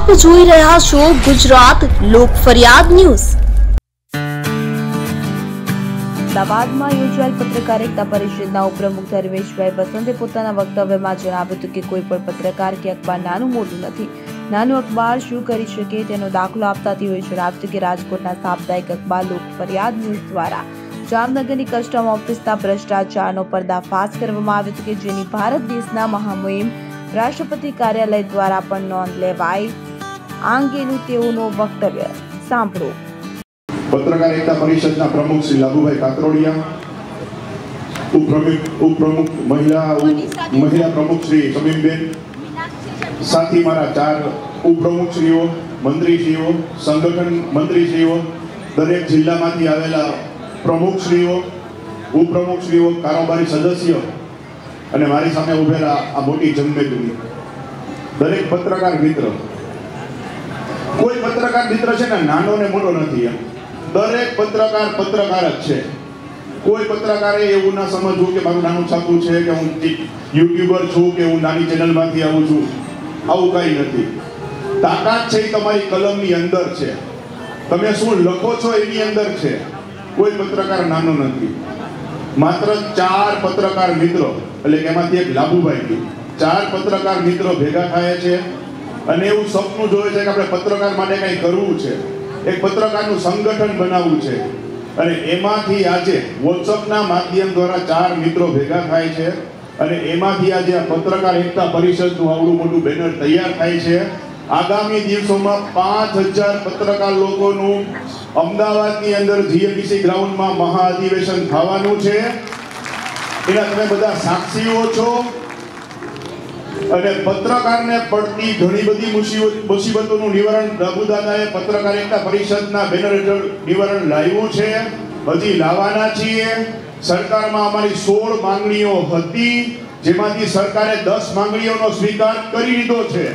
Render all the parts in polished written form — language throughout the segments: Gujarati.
આપ જોઈ રહ્યા છો ગુજરાત લોક ફરિયાદ ન્યૂઝ। અમદાવાદમાં યોજાયેલ પત્રકાર એકતા પરિષદના ઉપપ્રમુખ ધર્મેશભાઈ વસંતે પોતાના વક્તવ્યમાં જણાવ્યું હતું કે કોઈ પણ પત્રકાર કે અખબાર નાનું મોટું નથી। નાનું અખબાર શું કરી શકે તેનો દાખલો આપતા તેઓએ જણાવ્યું હતું કે રાજકોટના સાપ્તાહિક અખબાર લોક ફરિયાદ ન્યૂઝ દ્વારા જામનગરની કસ્ટમ ઓફિસના ભ્રષ્ટાચારનો પર્દાફાશ કરવામાં આવ્યો હતો કે જેની ભારત દેશના મહામહિમ રાષ્ટ્રપતિ કાર્યાલય દ્વારા પણ નોંધ લેવાય। આ અંગેનું તેઓનું વક્તવ્ય સાંભળો। પત્રકાર એકતા પરિષદના પ્રમુખ શ્રી લાભુભાઈ કાતરોડિયા, ઉપપ્રમુખ મહિલા પ્રમુખ શ્રી સમીમબેન, સાથી મારા 4 ઉપપ્રમુખશ્રીઓ, મંત્રીશ્રીઓ, સંગઠન મંત્રીશ્રીઓ, દરેક જિલ્લામાંથી આવેલા પ્રમુખશ્રીઓ, ઉપપ્રમુખશ્રીઓ, કારોબારી સદસ્યો અને મારી સામે ઉભેલા આ મોટી જનમેદની દરેક પત્રકાર મિત્ર। કોઈ પત્રકાર મિત્ર છે ને નાનો ને મોટો નથી। દરેક પત્રકાર જ છે। કોઈ પત્રકારે એવું ના સમજવું કે મારું નાનું છાપું છે કે હું યુટ્યુબર છું કે હું નાની ચેનલમાંથી આવું છું, આવું કંઈ નથી। તાકાત છે એ તમારી કલમની અંદર છે, તમે શું લખો છો એની અંદર છે। કોઈ પત્રકાર નાનો નથી। માત્ર 4 પત્રકાર મિત્રો, એટલે કે એમાંથી એક લાભુભાઈ, 4 પત્રકાર મિત્રો ભેગા થાય છે અને એવું સપનું જોવે છે કે આપણે પત્રકાર માટે કંઈ કરવું છે, એક પત્રકારનું સંગઠન બનાવવું છે અને એમાંથી આજે વોટ્સઅપના માધ્યમ દ્વારા 4 મિત્રો ભેગા થાય છે અને એમાંથી આજે આ પત્રકાર એકતા પરિષદનું આવડું મોટું બેનર તૈયાર થાય છે। આગામી દિવસોમાં 5000 પત્રકાર લોકોનું અમદાવાદની અંદર જીએમડીસી ગ્રાઉન્ડમાં મહાઅધિવેશન થવાનું છે। એના તમે બધા સાક્ષીઓ છો અને પત્રકારને પડતી ઘણી બધી મુસીબતોનું નિવારણ પ્રભુદાદાએ પત્રકાર એકતા પરિષદના બેનર હેઠળ નિવારણ લાવ્યું છે, હજી લાવવાના છીએ। સરકારમાં અમારી 16 માંગણીઓ હતી, જેમાંથી સરકારે 10 માંગણીઓનો સ્વીકાર કરી લીધો છે।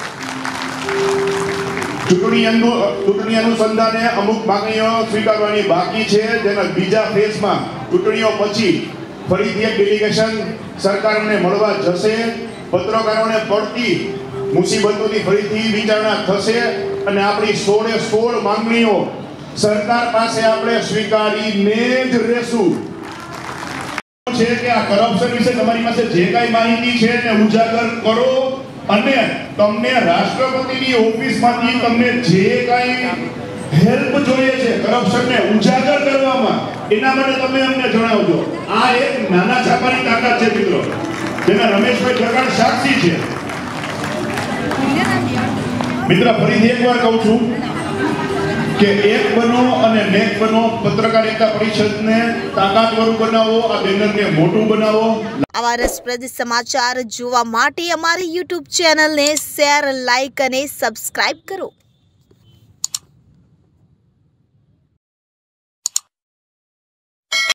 ચૂંટણી અનુસંધાને અમુક માંગણીઓ સ્વીકારવાની બાકી છે, જેના બીજા ફેઝમાં ચૂંટણીઓ પછી ફરીથી એક ડેલિગેશન સરકારને મળવા જશે। પત્રકારોને પડતી મુસીબતોની ફરીથી વિચારણા થશે અને આપણી 16 માંગણીઓ સરકાર પાસે આપણે સ્વીકારીને જ રહેશું। છે કે આ કરપ્શન વિશે તમારી પાસે જે કાંઈ માહિતી છે એને ઉજાગર કરો અને તમને રાષ્ટ્રપતિની ઓફિસમાંથી તમને જે કાંઈ હેલ્પ જોઈએ છે કરપ્શનને ઉજાગર કરવામાં, એના માટે તમે અમને જણાવજો। આ એક નાના છાપાની તાકાત છે મિત્રો, જેના રમેશભાઈ પ્રકાશ સાક્ષી છે। મિત્ર, ફરીથી એકવાર કહું છું કે એક બનો અને નેક બનો, પત્રકાર એકતા પરિષદને તાકાતવાળું બનાવો, આ બેનરને મોટું બનાવો। આવા રસપ્રદ સમાચાર જોવા માટે અમારી YouTube ચેનલને શેર, લાઈક અને સબસ્ક્રાઇબ કરો।